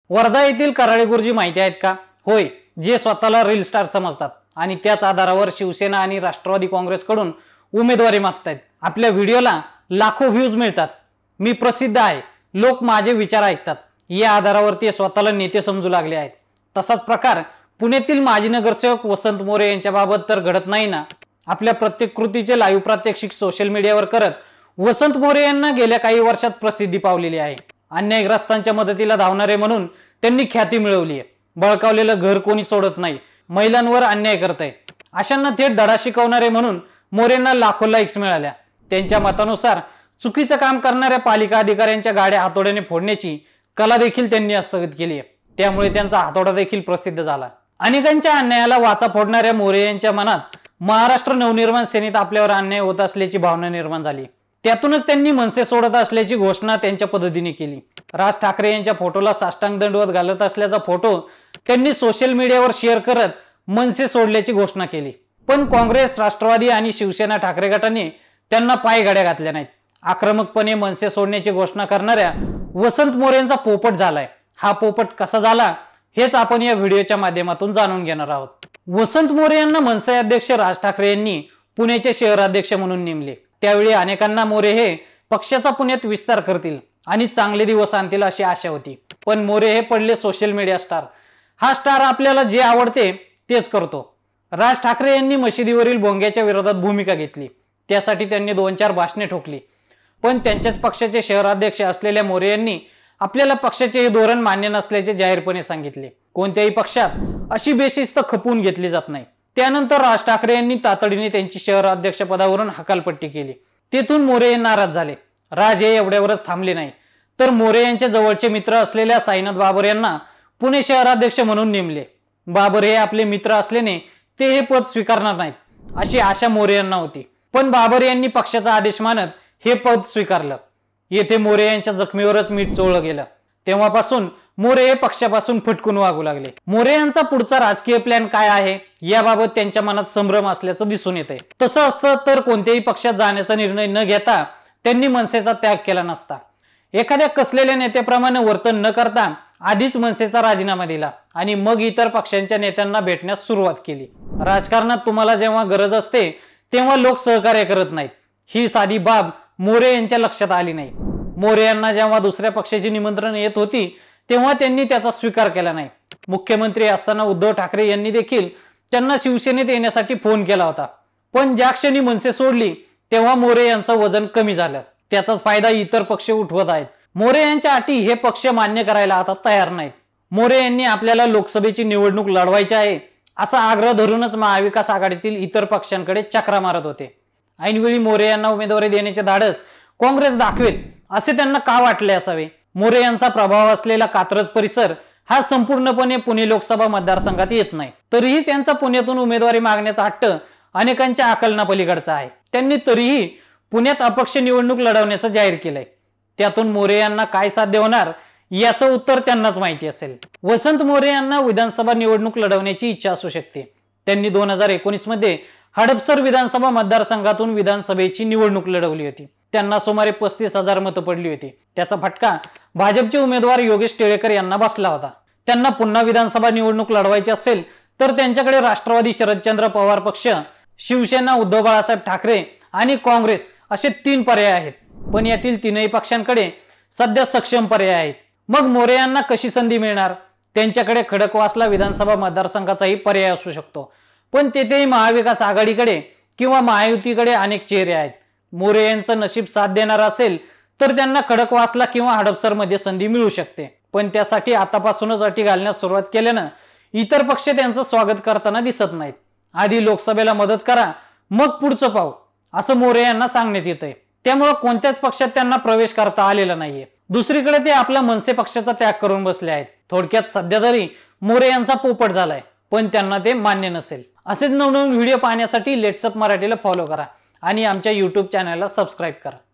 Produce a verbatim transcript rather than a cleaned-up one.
वर्धा येथील कराळे गुरुजी माहिती आहेत का? होय, जे स्वतःला रील स्टार समजतात आणि त्याच आधारावर शिवसेना आणि राष्ट्रवादी काँग्रेसकडून उमेदवारी मागतायत। आपल्या व्हिडिओला लाखो व्ह्यूज मिळतात, मी प्रसिद्ध आहे, लोक माझे विचार ऐकतात, या आधारावर ते स्वतःला नेते समजू लागले आहेत। तसाच प्रकार पुण्यातील माजी नगरसेवक वसंत मोरे यांच्या बाबत तर घडत नाही ना। आपल्या प्रत्येक कृतीचे लाईव्ह प्रात्यक्षिक सोशल मीडियावर करत वसंत मोरे यांना गेल्या काही वर्षात प्रसिद्धी पावलेली आहे। अन्यायग्रस्तांच्या मदतीला धावणारे म्हणून त्यांनी ख्याती मिळवली आहे। बळकावलेलं घर कोणी सोडत नाही, महिलांवर अन्याय करतंय, अशांना थेट धडा शिकवणारे म्हणून मोरेंना लाखो लाईक्स मिळाल्या। त्यांच्या मतानुसार चुकीचं काम करणाऱ्या पालिका अधिकाऱ्यांच्या गाड्या हातोड्याने फोडण्याची कला देखील त्यांनी हस्तगत केली आहे, त्यामुळे त्यांचा हातोडा देखील प्रसिद्ध झाला। अनेकांच्या अन्यायाला वाचा फोडणाऱ्या मोरे यांच्या मनात महाराष्ट्र नवनिर्माण सेनेत आपल्यावर अन्याय होत असल्याची भावना निर्माण झाली। त्यातूनच त्यांनी मनसे सोडत असल्याची घोषणा त्यांच्या पद्धतीने केली। राज ठाकरे यांच्या फोटोला साष्टांग दंडवत घालत असल्याचा फोटो त्यांनी सोशल मीडियावर शेअर करत मनसे सोडल्याची घोषणा केली। पण काँग्रेस, राष्ट्रवादी आणि शिवसेना ठाकरे गटाने त्यांना पायघड्या घातल्या नाहीत। आक्रमकपणे मनसे सोडण्याची घोषणा करणाऱ्या वसंत मोरेंचा पोपट झालाय। हा पोपट कसा झाला हेच आपण या व्हिडिओच्या माध्यमातून जाणून घेणार आहोत। वसंत मोरे यांना मनसे अध्यक्ष राज ठाकरे यांनी पुण्याचे शहराध्यक्ष म्हणून नेमले। त्यावेळी अनेकांना मोरे हे पक्षाचा पुण्यात विस्तार करतील आणि चांगले दिवस आणतील अशी आशा होती। पण मोरे हे पडले सोशल मीडिया स्टार। हा स्टार आपल्याला जे आवडते तेच करतो। राज ठाकरे यांनी मशिदीवरील भोंग्याच्या विरोधात भूमिका घेतली, त्यासाठी त्यांनी दोन चार भाषणे ठोकली। पण त्यांच्याच पक्षाचे शहराध्यक्ष असलेल्या मोरे यांनी आपल्याला पक्षाचे हे धोरण मान्य नसल्याचे जाहीरपणे सांगितले। कोणत्याही पक्षात अशी बेशिस्त खपवून घेतली जात नाही। त्यानंतर राज ठाकरे यांनी तातडीने त्यांची शहराध्यक्ष पदावरून हकालपट्टी केली। तेथून मोरे नाराज झाले। राज हे एवढ्यावरच थांबले नाही, तर मोरे यांचे जवळचे मित्र असलेल्या साईनाथ बाबर यांना पुणे शहराध्यक्ष म्हणून नेमले। बाबर हे आपले मित्र असल्याने ते हे पद स्वीकारणार नाहीत अशी आशा मोरे यांना होती, पण बाबर यांनी पक्षाचा आदेश मानत हे पद स्वीकारलं। येथे मोरे यांच्या जखमीवरच मीठ चोळलं गेलं। तेव्हापासून मोरे हे पक्षापासून फटकून वागू लागले। मोरे यांचा पुढचा राजकीय प्लॅन काय आहे याबाबत त्यांच्या मनात संभ्रम असल्याचं दिसून येतंय। तसं असतं तर कोणत्याही पक्षात जाण्याचा निर्णय न घेता त्यांनी मनसेचा त्याग केला नसता। एखाद्या कसलेल्या नेत्याप्रमाणे वर्तन न करता आधीच मनसेचा राजीनामा दिला आणि मग इतर पक्षांच्या नेत्यांना भेटण्यास सुरुवात केली। राजकारणात तुम्हाला जेव्हा गरज असते तेव्हा लोक सहकार्य करत नाहीत, ही साधी बाब मोरे यांच्या लक्षात आली नाही। मोरे यांना जेव्हा दुसऱ्या पक्षाची निमंत्रण येत होती तेव्हा त्यांनी त्याचा स्वीकार केला नाही। मुख्यमंत्री असताना उद्धव ठाकरे यांनी देखील त्यांना शिवसेनेत येण्यासाठी फोन केला होता, पण ज्या क्षणी मनसे सोडली तेव्हा मोरे यांचं वजन कमी झालं। त्याचाच फायदा इतर पक्ष उठवत आहेत। मोरे यांच्या अटी हे पक्ष मान्य करायला आता तयार नाहीत। मोरे यांनी आपल्याला लोकसभेची निवडणूक लढवायची आहे असा आग्रह धरूनच महाविकास आघाडीतील इतर पक्षांकडे चक्रा मारत होते। ऐनवेळी मोरे यांना उमेदवारी देण्याचे धाडस काँग्रेस दाखवेल असे त्यांना का वाटले असावे? मोरे यांचा प्रभाव असलेला कात्रज परिसर हा संपूर्णपणे पुणे लोकसभा मतदारसंघात येत नाही, तरीही त्यांचा पुण्यातून उमेदवारी मागण्याचा हट्ट अनेकांच्या आकलनापलीकडचा आहे। त्यांनी तरीही पुण्यात अपक्ष निवडणूक लढवण्याचं जाहीर केलंय। त्यातून मोरे यांना काय साध्य होणार याचं उत्तर त्यांनाच माहिती असेल। वसंत मोरे यांना विधानसभा निवडणूक लढवण्याची इच्छा असू शकते। त्यांनी दोन हजार एकोणीस मध्ये हडपसर विधानसभा मतदारसंघातून विधानसभेची निवडणूक लढवली होती। त्यांना सुमारे पस्तीस हजार मतं पडली होती। त्याचा फटका भाजपचे उमेदवार योगेश टिळेकर यांना बसला होता। त्यांना पुन्हा विधानसभा निवडणूक लढवायची असेल तर त्यांच्याकडे राष्ट्रवादी शरदचंद्र पवार पक्ष, शिवसेना उद्धव बाळासाहेब ठाकरे आणि काँग्रेस असे तीन पर्याय आहेत। पण यातील तीनही पक्षांकडे सध्या सक्षम पर्याय आहेत। मग मोरे यांना कशी संधी मिळणार? त्यांच्याकडे खडकवासला विधानसभा मतदारसंघाचाही पर्याय असू शकतो, पण तेथेही महाविकास आघाडीकडे किंवा महायुतीकडे अनेक चेहरे आहेत। मोरे यांचं नशीब साथ देणार असेल तर त्यांना खडकवासला किंवा हडपसर मध्ये संधी मिळू शकते, पण त्यासाठी आतापासूनच अटी घालण्यास सुरुवात केल्यानं इतर पक्ष त्यांचं स्वागत करताना दिसत नाहीत। आधी लोकसभेला मदत करा, मग पुढचं पाहू असं मोरे यांना सांगण्यात येतंय। त्यामुळे कोणत्याच पक्षात त्यांना प्रवेश करता आलेला नाहीये। दुसरीकडे ते आपल्या मनसे पक्षाचा त्याग करून बसले आहेत। थोडक्यात सध्या तरी मोरे यांचा पोपट झालाय, पण त्यांना ते मान्य नसेल। असेच नवनवीन व्हिडिओ पाहण्यासाठी लेट्सअप मराठीला फॉलो करा आणि आमच्या यूट्यूब चॅनलला सबस्क्राईब करा।